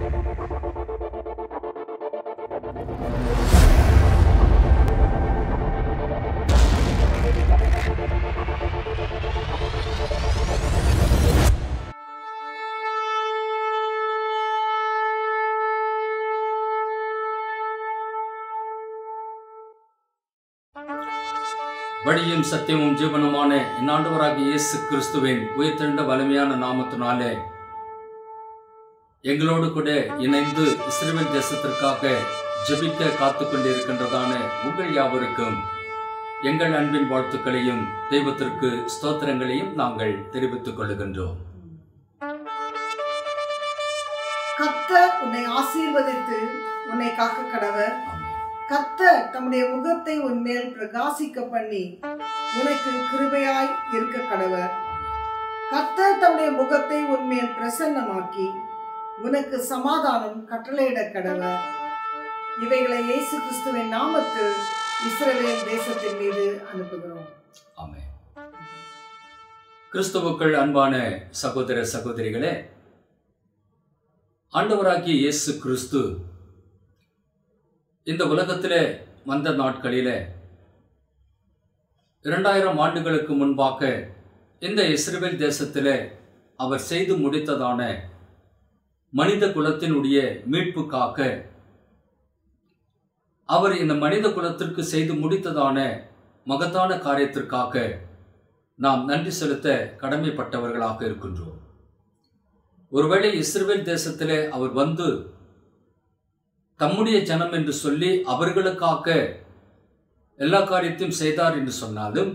வழியும் சத்தியமும் ஜீவனுமான என் ஆண்டவராகிய இயேசு கிறிஸ்துவின் உயிர்த்தெழுந்த வலிமையான நாமத்தினாலே எங்களோடு கூட இணைந்து இஸ்ரவேல் தேசத்திற்காக ஜெபிக்க காத்து கொண்டிருக்கின்றதான உங்கள் யாவருக்கும் எங்கள் அன்பின் வாழ்த்துக்களையும் தெய்வத்திற்கு ஸ்தோத்திரங்களையும் நாங்கள் தெரிவித்துக் கொள்ளுகின்றோம். கர்த்தர் உன்னை ஆசீர்வதித்து உன்னை காக்க கடவர். கர்த்தர் தம்முடைய முகத்தை உன்மேல் பிரகாசிக்க பண்ணி உனக்கு கிருபையாய் இருக்க கடவர். கர்த்தர் தம்முடைய முகத்தை உன்மேல் பிரசன்னமாக்கி உனக்கு சமாதானம் கட்டளையிட கடவர். இவைகளை இயேசு கிறிஸ்துவின் நாமத்தில் இஸ்ரவேல் தேசத்தின் மீது அனுப்புகிறோம். ஆமென். கிறிஸ்துவுக்குள் அன்பான சகோதர சகோதரிகளே, ஆண்டவராகிய இயேசு கிறிஸ்து இந்த உலகத்திலே வந்த நாட்களிலே 2000 ஆண்டுகளுக்கு முன்பாக இந்த இஸ்ரவேல் தேசத்திலே அவர் செய்து முடித்ததான மனித குலத்தினுடைய மீட்புக்காக அவர் இந்த மனித குலத்திற்கு செய்து முடித்ததான மகத்தான காரியத்திற்காக நாம் நன்றி செலுத்த கடமைப்பட்டவர்களாக இருக்கின்றோம். ஒருவேளை இஸ்ரவேல் தேசத்திலே அவர் வந்து தம்முடைய ஜனம் என்று சொல்லி அவர்களுக்காக எல்லா காரியத்தையும் செய்தார் என்று சொன்னாலும்,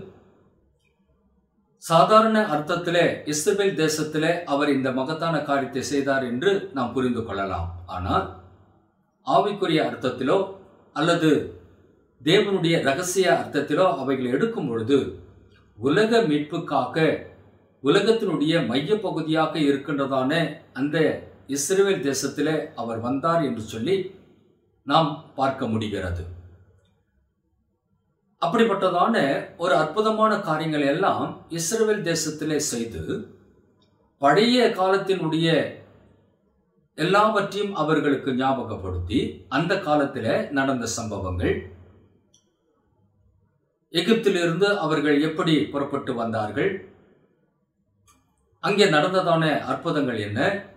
சாதாரண அர்த்தத்திலே இஸ்ரவேல் தேசத்திலே அவர் இந்த மகத்தான காரியத்தை செய்தார் என்று நாம் புரிந்து கொள்ளலாம். ஆனால் ஆவிக்குரிய அர்த்தத்திலோ அல்லது தேவனுடைய இரகசிய அர்த்தத்திலோ அவைகளை எடுக்கும் பொழுது உலக மீட்புக்காக உலகத்தினுடைய மைய பகுதியாக இருக்கின்றதான அந்த இஸ்ரவேல் தேசத்திலே அவர் வந்தார் என்று சொல்லி நாம் பார்க்க முடிகிறது. அப்படிப்பட்டதான ஒரு அற்புதமான காரியங்கள் எல்லாம் இஸ்ரவேல் தேசத்திலே செய்து பழைய காலத்தினுடைய எல்லாவற்றையும் அவர்களுக்கு ஞாபகப்படுத்தி அந்த காலத்திலே நடந்த சம்பவங்கள், எகிப்திலிருந்து அவர்கள் எப்படி புறப்பட்டு வந்தார்கள், அங்கே நடந்ததான அற்புதங்கள் என்ன,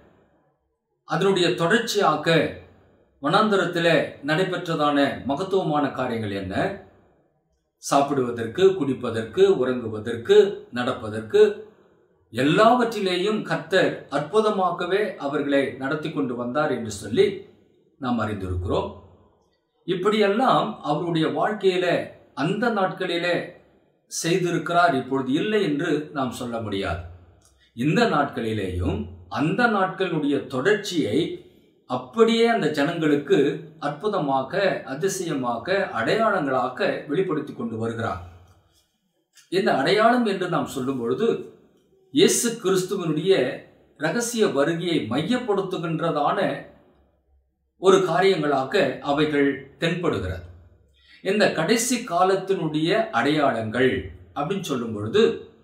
அதனுடைய தொடர்ச்சியாக வனாந்தரத்திலே நடைபெற்றதான மகத்துவமான காரியங்கள் என்ன, சாப்பிடுவதற்கு, குடிப்பதற்கு, உறங்குவதற்கு, நடப்பதற்கு எல்லாவற்றிலேயும் கர்த்தர் அற்புதமாகவே அவர்களை நடத்தி கொண்டு வந்தார் என்று சொல்லி நாம் அறிந்திருக்கிறோம். இப்படியெல்லாம் அவருடைய வாழ்க்கையில அந்த நாட்களிலே செய்திருக்கிறார், இப்பொழுது இல்லை என்று நாம் சொல்ல முடியாது. இந்த நாட்களிலேயும் அந்த நாட்களுடைய தொடர்ச்சியை அப்படியே அந்த ஜனங்களுக்கு அற்புதமாக, அதிசயமாக, அடையாளங்களாக வெளிப்படுத்தி கொண்டு வருகிறார். இந்த அடையாளம் என்று நாம் சொல்லும் பொழுது இயேசு கிறிஸ்துவனுடைய இரகசிய வருகையை மையப்படுத்துகின்றதான ஒரு காரியங்களாக அவைகள் தென்படுகிறது. இந்த கடைசி காலத்தினுடைய அடையாளங்கள் அப்படின்னு சொல்லும் பொழுது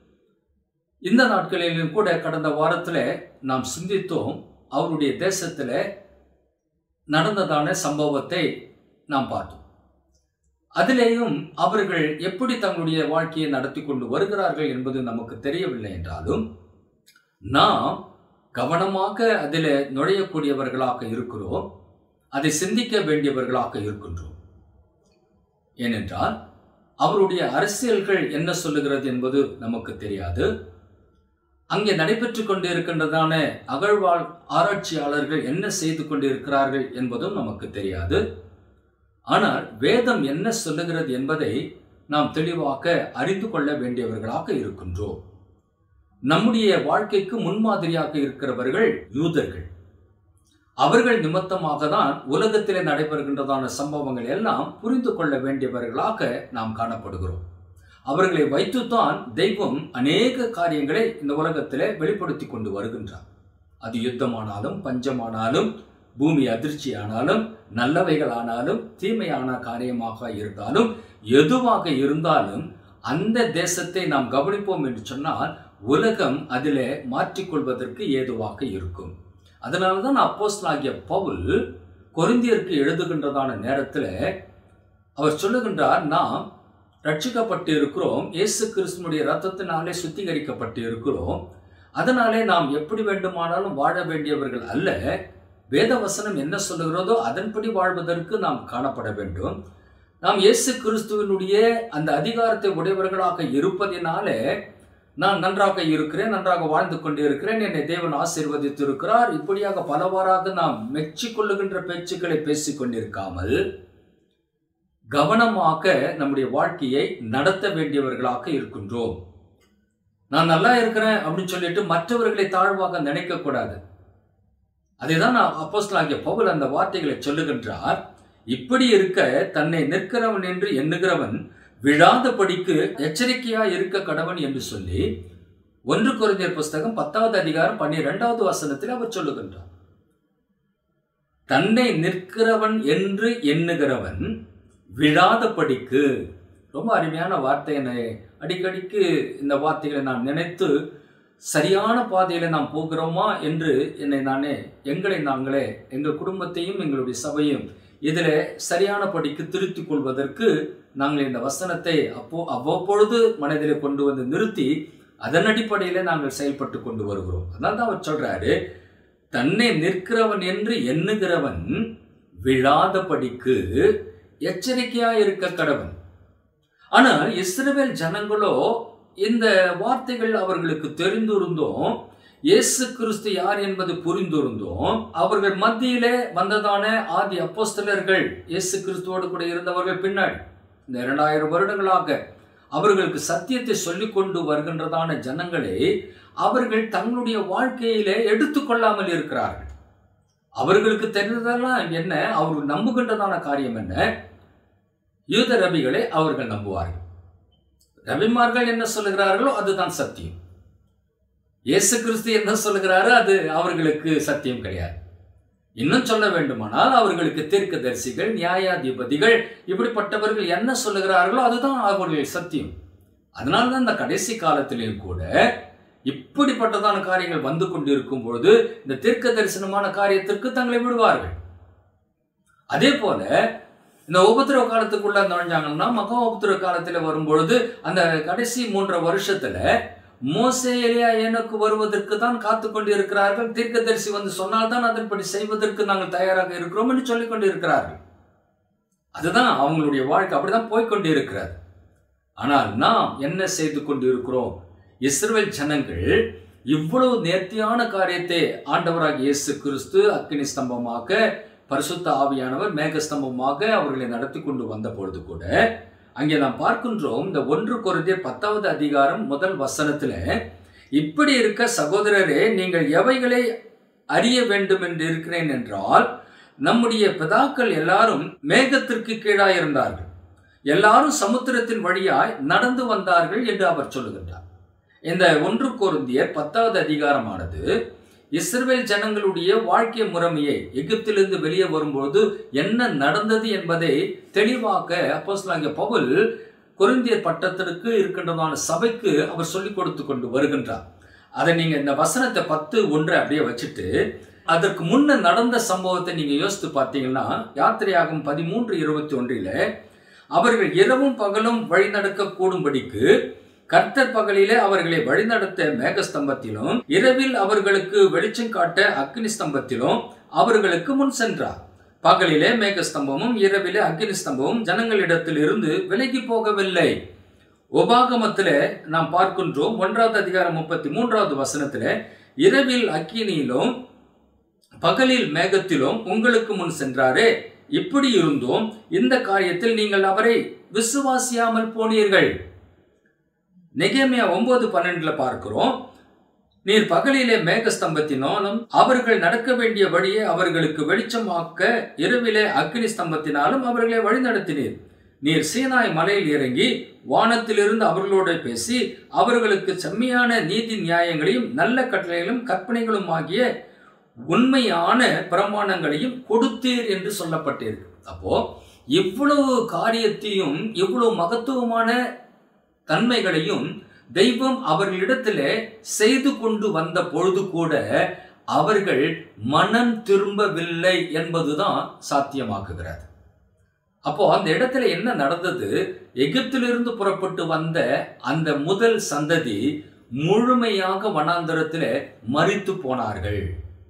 இந்த நாட்களிலும் கூட கடந்த வாரத்தில் நாம் சிந்தித்தோம். அவருடைய தேசத்தில் நடந்ததான சம்பவத்தை நாம் பார்த்தோம். அதிலேயும் அவர்கள் எப்படி தங்களுடைய வாழ்க்கையை நடத்தி கொண்டு வருகிறார்கள் என்பது நமக்கு தெரியவில்லை என்றாலும் நாம் கவனமாக அதில் நுழையக்கூடியவர்களாக இருக்கிறோம், அதை சிந்திக்க வேண்டியவர்களாக இருக்கின்றோம். ஏனென்றால் அவருடைய அரசியல்கள் என்ன சொல்லுகிறது என்பது நமக்கு தெரியாது. அங்கே நடைபெற்று கொண்டிருக்கின்றதான அகழ்வாழ் ஆராய்ச்சியாளர்கள் என்ன செய்து கொண்டிருக்கிறார்கள் என்பதும் நமக்கு தெரியாது. ஆனால் வேதம் என்ன சொல்லுகிறது என்பதை நாம் தெளிவாக அறிந்து கொள்ள வேண்டியவர்களாக இருக்கின்றோம். நம்முடைய வாழ்க்கைக்கு முன்மாதிரியாக இருக்கிறவர்கள் யூதர்கள். அவர்கள் நிமித்தமாக தான் உலகத்திலே நடைபெறுகின்றதான சம்பவங்கள் எல்லாம் புரிந்து கொள்ள வேண்டியவர்களாக நாம் காணப்படுகிறோம். அவர்களை வைத்துத்தான் தெய்வம் அநேக காரியங்களை இந்த உலகத்திலே வெளிப்படுத்தி கொண்டு வருகின்றார். அது யுத்தமானாலும், பஞ்சமானாலும், பூமி அதிர்ச்சியானாலும், நல்லவைகளானாலும், தீமையான காரியமாக இருந்தாலும், எதுவாக இருந்தாலும் அந்த தேசத்தை நாம் கவனிப்போம் என்று சொன்னால் உலகம் அதிலே மாற்றிக்கொள்வதற்கு ஏதுவாக இருக்கும். அதனாலதான் அப்போஸ்தலனாகிய பவுல் கொரிந்தியருக்கு எழுதுகின்றதான நேரத்தில் அவர் சொல்லுகின்றார், நாம் ரட்சிக்கப்பட்டு இருக்கிறோம், இயேசு கிறிஸ்துவினுடைய இரத்தத்தினாலே சுத்திகரிக்கப்பட்டு இருக்கிறோம், அதனாலே நாம் எப்படி வேண்டுமானாலும் வாழ வேண்டியவர்கள் அல்ல, வேத வசனம் என்ன சொல்லுகிறதோ அதன்படி வாழ்வதற்கு நாம் காணப்பட வேண்டும். நாம் இயேசு கிறிஸ்துவினுடைய அந்த அதிகாரத்தை உடையவர்களாக இருப்பதினாலே நான் நன்றாக இருக்கிறேன், நன்றாக வாழ்ந்து கொண்டு இருக்கிறேன், என்னை தேவன் ஆசீர்வதித்து இருக்கிறார், இப்படியாக பலவாறாக நாம் மெச்சிக்கொள்ளுகின்ற பேச்சுக்களை பேசிக் கொண்டிருக்காமல் கவனமாக நம்முடைய வாழ்க்கையை நடத்த வேண்டியவர்களாக இருக்கின்றோம். நான் நல்லா இருக்கிறேன் அப்படின்னு சொல்லிட்டு மற்றவர்களை தாழ்வாக நினைக்க கூடாது. அதைதான் அப்போஸ்தலனாகிய பவுல் அந்த வார்த்தைகளை சொல்லுகின்றார். இப்படி இருக்க தன்னை நிற்கிறவன் என்று எண்ணுகிறவன் விழாதபடிக்கு எச்சரிக்கையா இருக்க கடவன் என்று சொல்லி 1 கொரிந்தியர் புஸ்தகம் 10வது அதிகாரம் 12வது வசனத்தில் அவர் சொல்லுகின்றார். தன்னை நிற்கிறவன் என்று எண்ணுகிறவன் விழாதபடிக்கு. ரொம்ப அருமையான வார்த்தை. என்னை அடிக்கடிக்கு இந்த வார்த்தைகளை நான் நினைத்து சரியான பாதையில நாம் போகிறோமா என்று எங்களை நாங்களே எங்கள் குடும்பத்தையும் எங்களுடைய சபையும் இதில் சரியான படிக்கு திருத்திக் கொள்வதற்கு நாங்கள் இந்த வசனத்தை அவ்வப்பொழுது மனதிலே கொண்டு வந்து நிறுத்தி அதன் அடிப்படையில் நாங்கள் செயல்பட்டு கொண்டு வருகிறோம். அதனால தான் அவர் சொல்றாரு, தன்னை நிற்கிறவன் என்று எண்ணுகிறவன் விழாதபடிக்கு எச்சரிக்கையா இருக்க கடவன். ஆனால் இஸ்ரவேல் ஜனங்களோ இந்த வார்த்தைகள் அவர்களுக்கு தெரிந்திருந்தோம், இயேசு கிறிஸ்து யார் என்பது புரிந்திருந்தோம். அவர்கள் மத்தியிலே வந்ததான ஆதி அப்போஸ்தலர்கள் இயேசு கிறிஸ்துவோடு கூட இருந்தவர்கள் பின்னாடி இந்த 2000 வருடங்களாக அவர்களுக்கு சத்தியத்தை சொல்லிக் கொண்டு வருகின்றதான ஜனங்களை அவர்கள் தங்களுடைய வாழ்க்கையிலே எடுத்துக்கொள்ளாமல் இருக்கிறார்கள். அவர்களுக்கு தெரிந்ததெல்லாம் என்ன, அவர்கள் நம்புகின்றதான காரியம் என்ன, யூத ரபிகளை அவர்கள் நம்புவார்கள். ரபிமார்கள் என்ன சொல்லுகிறார்களோ அதுதான் சத்தியம். இயேசு கிறிஸ்து என்ன சொல்லுகிறாரோ அது அவர்களுக்கு சத்தியம் கிடையாது. இன்னும் சொல்ல வேண்டுமானால் அவர்களுக்கு தீர்க்கதரிசிகள், நியாயாதிபதிகள், இப்படிப்பட்டவர்கள் என்ன சொல்லுகிறார்களோ அதுதான் அவர்கள் சத்தியம். அதனால்தான் இந்த கடைசி காலத்திலேயும் கூட இப்படிப்பட்டதான காரியங்கள் வந்து கொண்டிருக்கும் பொழுது இந்த தீர்க்க தரிசனமான காரியத்திற்கு தங்களை விடுவார்கள். அதே போல இந்த உபத்திரவ காலத்துக்குள்ள நுழைஞ்சாங்கன்னா மகா உபத்திரவ காலத்தில் வரும்பொழுது அந்த கடைசி 3 வருஷத்துல மோசே எலியா எனக்கு வருவதற்கு தான் காத்து கொண்டு இருக்கிறார்கள். தீர்க்கதரிசி வந்து சொன்னால்தான் அதன்படி செய்வதற்கு நாங்கள் தயாராக இருக்கிறோம் என்று சொல்லிக் கொண்டு இருக்கிறார்கள். அதுதான் அவங்களுடைய வாழ்க்கை, அப்படிதான் போய்கொண்டு இருக்கிறது. ஆனால் நாம் என்ன செய்து கொண்டு இருக்கிறோம்? இஸ்ரவேல் ஜனங்கள் இவ்வளவு நேர்த்தியான காரியத்தை ஆண்டவராக இயேசு கிறிஸ்து அக்கினி ஸ்தம்பமாக, பரிசுத்த ஆவியானவர் மேகஸ்தம்பமாக அவர்களை நடத்தி கொண்டு வந்த பொழுது கூட அங்கே நாம் பார்க்கின்றோம். இந்த 1 கொரிந்தியர் 10வது அதிகாரம் 1 வசனத்துல, இப்படி இருக்க சகோதரரே, நீங்கள் எவைகளை அறிய வேண்டும் என்று இருக்கிறேன் என்றால், நம்முடைய பிதாக்கள் எல்லாரும் மேகத்திற்கு கீழாய் இருந்தார்கள், எல்லாரும் சமுத்திரத்தின் வழியாய் நடந்து வந்தார்கள் என்று அவர் சொல்லுகின்றார். இந்த 1 கொரிந்தியர் 10வது அதிகாரமானது இஸ்ரவேல் ஜனங்களுடைய வாழ்க்கை முறைமையை, எகிப்திலிருந்து வெளியே வரும்போது என்ன நடந்தது என்பதை தெளிவாக அப்போஸ்தலனாகிய பவுல் கொரிந்தியர் பட்டத்திற்கு இருக்கின்றதான சபைக்கு அவர் சொல்லிக் கொடுத்து கொண்டு வருகின்றார். அதை நீங்க இந்த வசனத்தை 10:1 அப்படியே வச்சுட்டு அதற்கு முன்ன நடந்த சம்பவத்தை நீங்க யோசித்து பார்த்தீங்கன்னா, யாத்திரையாகும் 13:21 அவர்கள் இரவும் பகலும் வழிநடக்க கூடும்படிக்கு கர்த்தர் பகலிலே அவர்களை வழிநடத்த மேகஸ்தம்பத்திலும் இரவில் அவர்களுக்கு வெளிச்சம் காட்ட அக்கினி ஸ்தம்பத்திலும் அவர்களுக்கு முன் சென்றார். பகலிலே மேகஸ்தம்பமும் இரவிலே அக்கினி ஸ்தம்பமும் ஜனங்களிடத்தில் இருந்து விலகி போகவில்லை. உபாகமத்திலே நாம் பார்க்கின்றோம் 1வது அதிகாரம் 33வது வசனத்திலே, இரவில் அக்கினியிலும் பகலில் மேகத்திலும் உங்களுக்கு முன் சென்றாரே, இப்படி இருந்தோம் இந்த காரியத்தில் நீங்கள் அவரை விசுவாசியாமல் போனீர்கள். நெகேமியா 9:12 பார்க்கிறோம், நீர் பகலிலே மேகஸ்தம்பத்தினாலும் அவர்கள் நடக்க வேண்டிய வழியை அவர்களுக்கு வெளிச்சமாக்க இரவிலே அக்கினி ஸ்தம்பத்தினாலும் அவர்களை வழிநடத்தினீர். நீர் சீனாய் மலையில் இறங்கி வானத்திலிருந்து அவர்களோடு பேசி அவர்களுக்கு செம்மையான நீதி நியாயங்களையும் நல்ல கட்டளைகளும் கற்பனைகளும் ஆகிய உண்மையான பிரமாணங்களையும் கொடுத்தீர் என்று சொல்லப்பட்டிருக்கு. அப்போ இவ்வளவு காரியத்தையும் இவ்வளவு மகத்துவமான தன்மைகளையும் தெய்வம் அவர்களிடத்தில் செய்து கொண்டு வந்த பொழுது கூட அவர்கள் மனம் திரும்பவில்லை என்பதுதான் சாத்தியமாக்குகிறது. அப்போ அந்த இடத்துல என்ன நடந்தது? எகிப்திலிருந்து புறப்பட்டு வந்த அந்த முதல் சந்ததி முழுமையாக வனாந்தரத்தில் மரித்து போனார்கள்.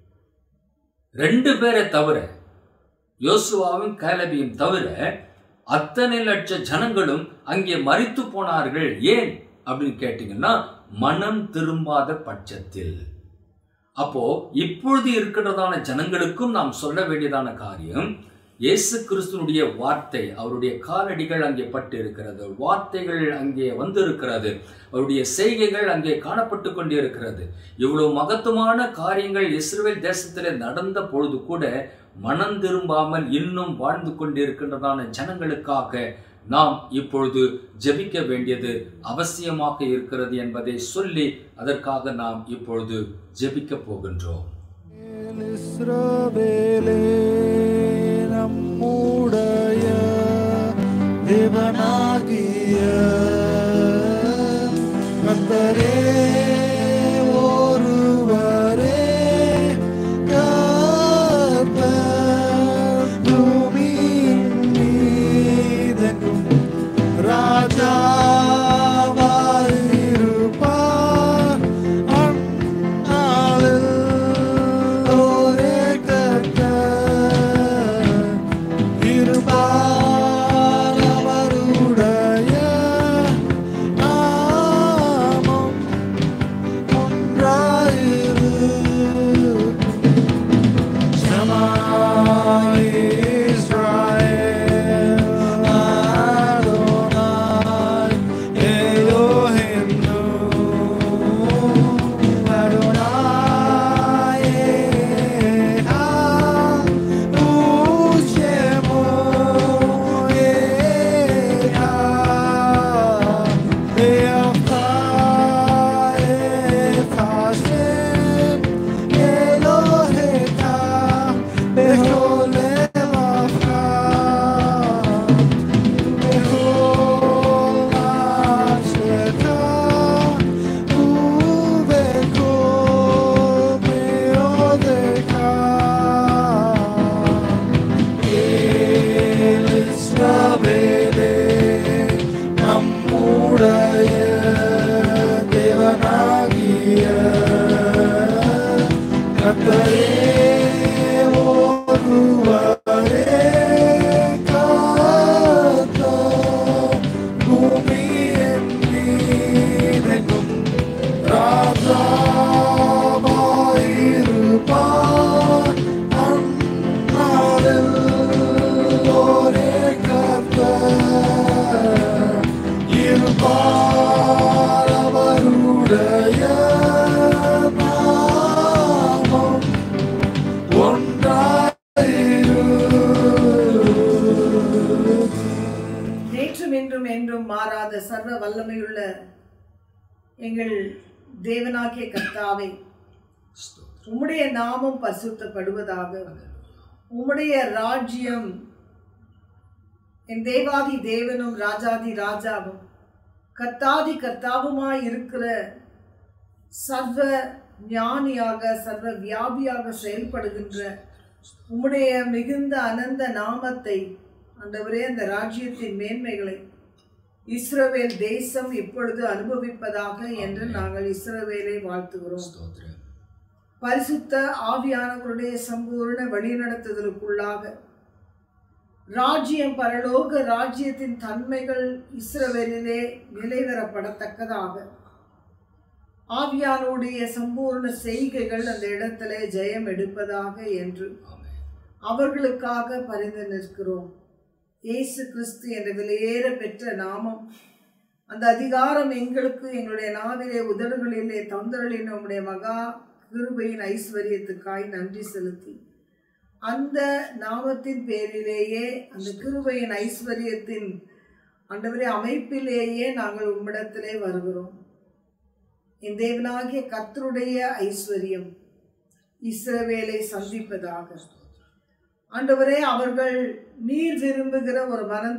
2 பேரை தவிர, யோசுவாவும் காலேபையும் தவிர அத்தனை லட்ச ஜனங்களும் அங்கே மரித்து போனார்கள். ஏன் அப்படின்னு கேட்டீங்கன்னா, மனம் திரும்பாத பட்சத்தில். அப்போ இப்பொழுது இருக்கிறதான ஜனங்களுக்கும் நாம் சொல்ல வேண்டியதான காரியம், இயேசு கிறிஸ்துனுடைய வார்த்தை, அவருடைய காலடிகள் அங்கே பட்டு இருக்கிறது, வார்த்தைகள் அங்கே வந்திருக்கிறது, அவருடைய செய்கைகள் அங்கே காணப்பட்டு கொண்டே இருக்கிறது. இவ்வளவு மகத்துவமான காரியங்கள் இஸ்ரவேல் தேசத்தில் நடந்த பொழுது கூட மனம் திரும்பாமல் இன்னும் வாழ்ந்து கொண்டிருக்கின்றதான ஜனங்களுக்காக நாம் இப்பொழுது ஜெபிக்க வேண்டியது அவசியமாக இருக்கிறது என்பதை சொல்லி அதற்காக நாம் இப்பொழுது ஜெபிக்க போகின்றோம். நம்முடைய தேவனாகிய கர்த்தரே ஒருவரே கர்த்தர், பூமியின் மீதெங்கும் ராஜாவாயிருப்பார். அந்நாளில் ஒரே கர்த்தர் இருப்பார். அவருடைய நாமம் ஒன்றாயிரு. ஷமா இஸ்ராயேல் அடோனாய் எலோஹிம்னு அடோனாய் எஹா உஷேமோ எஹா எஃபா எஃபாஷேம் אלוהיך בכל לבבך ובכל נפשך ובכל מאודך. இஸ்ரவேலே நம்முடைய தேவனாகிய கர்த்தரே ஒருவரே கர்த்தர், பூமியின் மீதெங்கும் ராஜாவாயிருப்பார். அந்நாளில் ஒரே கர்த்தர் இருப்பார். அவருடைய நாமம் ஒன்றாயிரு. நேற்றும் இன்றும் என்றும் மாறாத சர்வ வல்லமையுள்ள எங்கள் தேவனாகிய கர்த்தாவே, உம்முடைய நாமம் பரிசுத்தப்படுவதாக. உம்முடைய ராஜ்யம் என் தேவாதி தேவனும் ராஜாதி ராஜாவும் கர்த்தாதி கர்த்தாவுமாய் இருக்கிற சர்வ ஞானியாக சர்வ வியாபியாக செயல்படுகின்ற உம்முடைய மிகுந்த அனந்த நாமத்தை, ஆண்டவரே, அந்த ராஜ்யத்தின் மேன்மைகளை இஸ்ரவேல் தேசம் இப்பொழுது அனுபவிப்பதாக என்று நாங்கள் இஸ்ரவேலை வாழ்த்துகிறோம். பரிசுத்த ஆவியானவருடைய சம்பூர்ண வழிநடத்துதலுக்குள்ளாக ராஜ்யம், பரலோக ராஜ்யத்தின் தன்மைகள் இஸ்ரவேலிலே நிலைவரப்படத்தக்கதாக ஆவியானுடைய சம்பூர்ண செய்கைகள் அந்த இடத்திலே ஜெயம் எடுப்பதாக என்று அவர்களுக்காக பரிந்து நிற்கிறோம். இயேசு கிறிஸ்து என்ற விலையேற பெற்ற நாமம், அந்த அதிகாரம் எங்களுக்கு எங்களுடைய நாவிலே உதடுகளிலே தந்தருளின் நம்முடைய மகா கிருபையின் ஐஸ்வர்யத்துக்காய் நன்றி செலுத்தி, அந்த நாமத்தின் பேரிலேயே, அந்த கிருபையின் ஐஸ்வர்யத்தின் ஆண்டவரே அமைப்பிலேயே நாங்கள் உம்மிடத்திலே வருகிறோம். என் தேவனாகிய கர்த்தருடைய ஐஸ்வர்யம் இஸ்ரவேலை சந்திப்பதாக. ஆண்டவரே, அவர்கள் நீர் விரும்புகிற ஒரு மனம்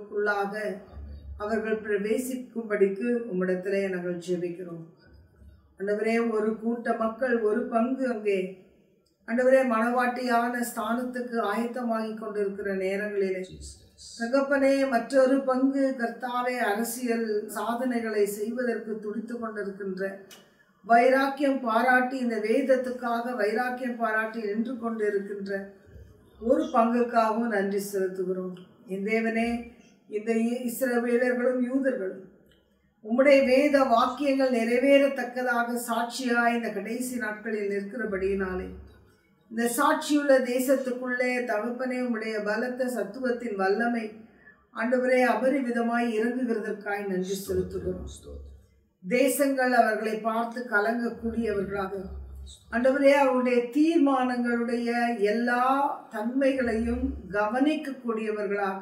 திரும்புதலுக்குள்ளாக அவர்கள் பிரவேசிக்கும்படிக்கு உம்மிடத்திலே நாங்கள் ஜெபிக்கிறோம். ஆண்டவரே ஒரு கூட்ட மக்கள் ஒரு பங்கு அங்கே ஆண்டவரே மனவாட்டியான ஸ்தானத்துக்கு ஆயத்தமாகி கொண்டிருக்கிற நேரங்களிலே தகப்பனே மற்றொரு பங்கு கர்த்தாவே அரசியல் சாதனைகளை செய்வதற்கு துடித்து கொண்டிருக்கின்ற வைராக்கியம் பாராட்டி இந்த வேதத்துக்காக வைராக்கியம் பாராட்டி நின்று கொண்டிருக்கின்ற ஒரு பங்குக்காகவும் நன்றி செலுத்துகிறோம். என் தேவனே, இந்த இஸ்ரவேலர்களும் யூதர்களும் உம்முடைய வேத வாக்கியங்கள் நிறைவேறத்தக்கதாக சாட்சியாய் இந்த கடைசி நாட்களில் நிற்கிறபடியினாலே இந்த சாட்சியுள்ள தேசத்துக்குள்ளே தகப்பனே உம்முடைய பலத்த சத்துவத்தின் வல்லமை ஆண்டவரே அபரிவிதமாய் இறங்குகிறதற்காய் நன்றி செலுத்துகிறோம். தேசங்கள் அவர்களை பார்த்து கலங்கக்கூடியவர்களாக ஆண்டவரே அவருடைய தீர்மானங்களுடைய எல்லா தன்மைகளையும் கவனிக்கக்கூடியவர்களாக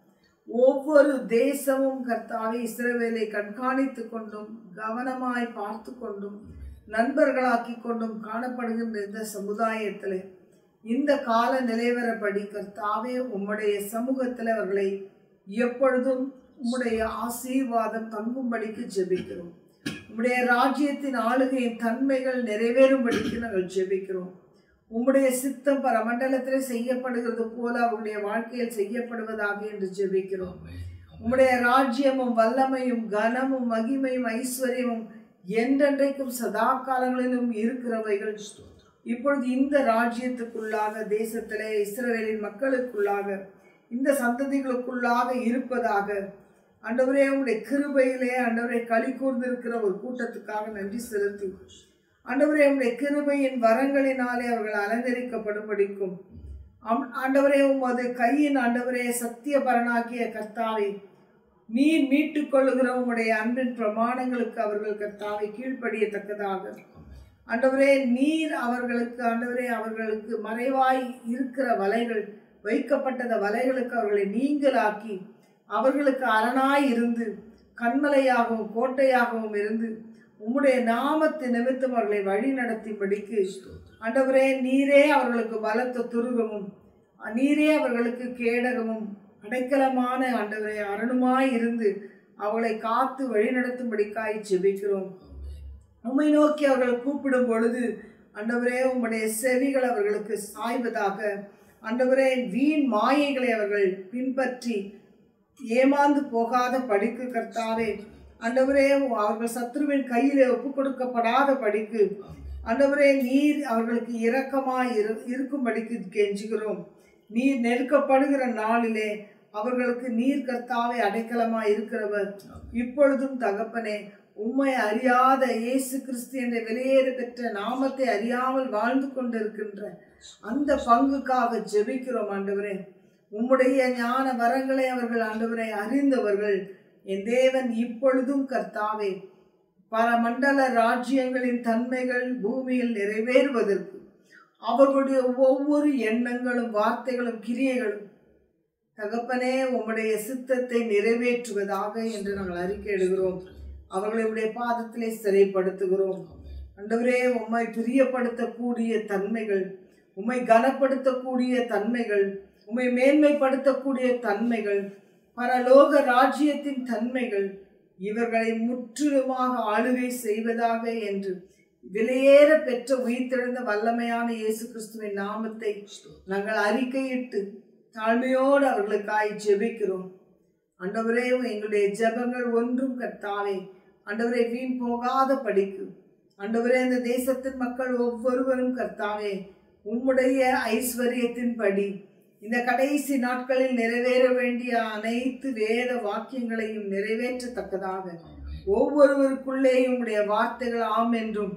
ஒவ்வொரு தேசமும் கர்த்தாவே இஸ்ரவேலை கண்காணித்து கொண்டும் கவனமாய் பார்த்து கொண்டும் நண்பர்களாக்கி கொண்டும் காணப்படுகின்ற இந்த சமுதாயத்தில் இந்த கால நிலைவரப்படி கர்த்தாவே உம்முடைய சமூகத்தில் அவர்களை எப்பொழுதும் உம்முடைய ஆசீர்வாதம் தங்கும்படிக்கு ஜெபிக்கிறோம். உம்முடைய ராஜ்யத்தின் ஆளுகையின் தன்மைகள் நிறைவேறும்படிக்கு நாங்கள் ஜெபிக்கிறோம். உம்முடைய சித்தம் பரமண்டலத்தில் செய்யப்படுகிறது போல அவருடைய வாழ்க்கையில் செய்யப்படுவதாக என்று ஜெபிக்கிறோம். உம்முடைய ராஜ்யமும் வல்லமையும் கனமும் மகிமையும் ஐஸ்வர்யமும் என்றென்றைக்கும் சதா காலங்களிலும் இருக்கிறவைகள் இப்பொழுது இந்த ராஜ்யத்துக்குள்ளாக தேசத்திலே இஸ்ரவேலின் மக்களுக்குள்ளாக இந்த சந்ததிகளுக்குள்ளாக இருப்பதாக ஆண்டவரே உம்முடைய கிருபையிலே ஆண்டவரே களி கூர்ந்திருக்கிற ஒரு கூட்டத்துக்காக நன்றி செலுத்தி ஆண்டவரே உம்முடைய கிருபையின் வரங்களினாலே அவர்கள் அலங்கரிக்கப்படும்படிக்கும் ஆண்டவரே உமது கையின் ஆண்டவரே சத்தியபரனாகிய கர்த்தாவே நீர் மீட்டுக் கொள்ளுகிற உம்முடைய அன்பின் பிரமாணங்களுக்கு அவர்கள் கர்த்தாவை கீழ்ப்படியத்தக்கதாக ஆண்டவரே நீர் அவர்களுக்கு ஆண்டவரே அவர்களுக்கு மறைவாய் இருக்கிற வலைகள் வைக்கப்பட்டத வலைகளுக்கு அவர்களை நீங்களாக்கி அவர்களுக்கு அரணாய் இருந்து கண்மலையாகவும் கோட்டையாகவும் இருந்து உம்முடைய நாமத்து நிமித்தம் அவர்களை வழி நடத்திபடிக்கு ஆண்டவரே நீரே அவர்களுக்கு பலத்த துருகமும் நீரே அவர்களுக்கு கேடகமும் அடைக்கலமான ஆண்டவரே அரணுமாய் இருந்து அவளை காத்து வழிநடத்தும்படிக்காய் ஜெபிக்கிறோம். உம்மை நோக்கி அவர்கள் கூப்பிடும் பொழுது ஆண்டவரே உம்முடைய செவிகள் அவர்களுக்கு சாய்வதாக. ஆண்டவரே வீண் மாயைகளை அவர்கள் பின்பற்றி ஏமாந்து போகாத படிக்கு கர்த்தாவே ஆண்டவரே அவர்கள் சத்ருவின் கையிலே ஒப்பு கொடுக்கப்படாத படிக்கு ஆண்டவரே நீர் அவர்களுக்கு இரக்கமாய் இருக்கும்படிக்கு கெஞ்சுகிறோம். நீர் நெருக்கப்படுகிற நாளிலே அவர்களுக்கு நீர் கர்த்தாவே அடைக்கலமாய் இருக்கிறவர். இப்பொழுதும் தகப்பனே உம்மை அறியாத இயேசு கிறிஸ்து என்ற வெளியேற பெற்ற நாமத்தை அறியாமல் வாழ்ந்து கொண்டிருக்கின்ற அந்த பங்குக்காக ஜெபிக்கிறோம். ஆண்டவரே உம்முடைய ஞான வரங்களை அவர்கள் ஆண்டவரை அறிந்தவர்கள் என் தேவன் இப்பொழுதும் கர்த்தாவே பரமண்டல ராஜ்யங்களின் தன்மைகள் பூமியில் நிறைவேறுவதற்கு அவர்களுடைய ஒவ்வொரு எண்ணங்களும் வார்த்தைகளும் கிரியைகளும் தகப்பனே உம்முடைய சித்தத்தை நிறைவேற்றுவதாக என்று நாங்கள் அறிக்கையிடுகிறோம். அவர்களுடைய பாதத்திலே சிறைப்படுத்துகிறோம். ஆண்டவரே உம்மை பிரியப்படுத்தக்கூடிய தன்மைகள், உம்மை கனப்படுத்தக்கூடிய தன்மைகள், உம்மை மேன்மைப்படுத்தக்கூடிய தன்மைகள், பரலோக ராஜ்யத்தின் தன்மைகள் இவர்களை முற்றிலுமாக ஆளுகை செய்வதாக என்று விலையேற பெற்ற உயிர்த்தெழுந்த வல்லமையான இயேசு கிறிஸ்துவின் நாமத்தை நாங்கள் அறிக்கையிட்டு தாழ்மையோடு அவர்களுக்காய் ஜெபிக்கிறோம். ஆண்டவரே எங்களுடைய ஜெபங்கள் ஒன்றும் கர்த்தாவே ஆண்டவரே வீண் போகாத படிக்கு ஆண்டவரே இந்த தேசத்தின் மக்கள் ஒவ்வொருவரும் கர்த்தாவே உம்முடைய ஐஸ்வர்யத்தின்படி இந்த கடைசி நாட்களில் நிறைவேற வேண்டிய அனைத்து வேத வாக்கியங்களையும் நிறைவேற்றத்தக்கதாக ஒவ்வொருவருக்குள்ளேயும் உம்முடைய வார்த்தைகள் ஆம் என்றும்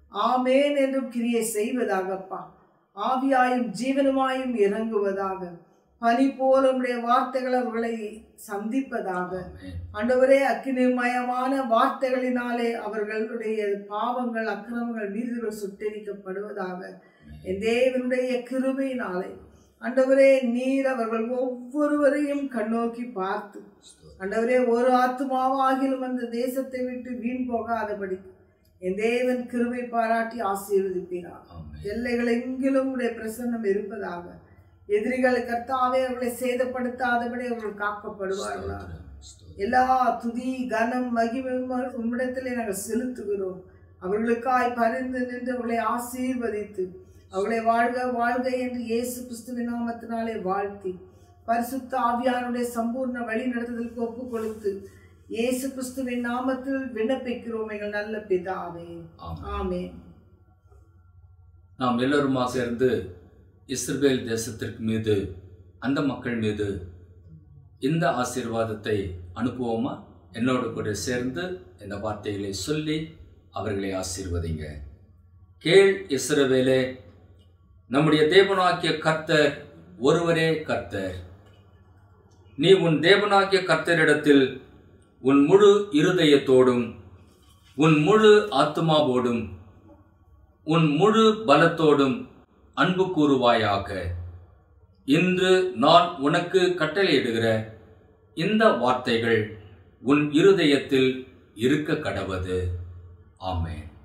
ஆமேன் என்றும் கிரியை செய்வதாகப்பா. ஆவியாயும் ஜீவனுமாயும் இறங்குவதாக. பனி போல உம்முடைய வார்த்தைகள் அவர்களை சந்திப்பதாக. ஆண்டவரே அக்கினிமயமான வார்த்தைகளினாலே அவர்களுடைய பாவங்கள் அக்கிரமங்கள் மீறுகள் சுட்டெரிக்கப்படுவதாக. என் தேவனுடைய கிருபையினாலே ஆண்டவரே நீர் அவர்கள் ஒவ்வொருவரையும் கண்ணோக்கி பார்த்து ஆண்டவரே ஒரு ஆத்துமாவாகிலும் அந்த தேசத்தை விட்டு வீண் போகாதபடி என் தேவன் கிருபை பாராட்டி ஆசீர்வதிப்பீராக. எல்லைகள் எங்கிலும் உடைய பிரசன்னம் இருப்பதாக. எதிரிகள் கர்த்தாவே அவர்களை சேதப்படுத்தாதபடி அவர்கள் காக்கப்படுவார்களாக. எல்லா துதி கனம் மகிமை உம்மிடத்திலே நாங்கள் செலுத்துகிறோம். அவர்களுக்காய் பரிந்து நின்று அவர்களை ஆசீர்வதித்து அவர்களை வாழ்க வாழ்க என்று இயேசு கிறிஸ்துவின் நாமத்தினாலே வாழ்த்தி பரிசுத்த ஆவியானுடைய சம்பூர்ண வழி நடத்துதலுக்கு ஒப்பு கொடுத்து இயேசு கிறிஸ்துவின் நாமத்தில் விண்ணப்பிக்கிறோம் எங்கள் நல்ல பிதாவே. ஆமென். நாம் எல்லோருமா சேர்ந்து இஸ்ரவேல் தேசத்திற்கு மீது, அந்த மக்கள் மீது இந்த ஆசீர்வாதத்தை அனுப்புவோமா? என்னோடு கூட சேர்ந்து இந்த வார்த்தைகளை சொல்லி அவர்களை ஆசீர்வதிங்க. கேள் இஸ்ரவேலே, நம்முடைய தேவனாகிய கர்த்தர் ஒருவரே கர்த்தர். நீ உன் தேவனாகிய கர்த்தரிடத்தில் உன் முழு இருதயத்தோடும் உன் முழு ஆத்துமாவோடும் உன் முழு பலத்தோடும் அன்பு கூறுவாயாக. இன்று நான் உனக்கு கட்டளையிடுகிற இந்த வார்த்தைகள் உன் இருதயத்தில் இருக்க கடவது. ஆமென்.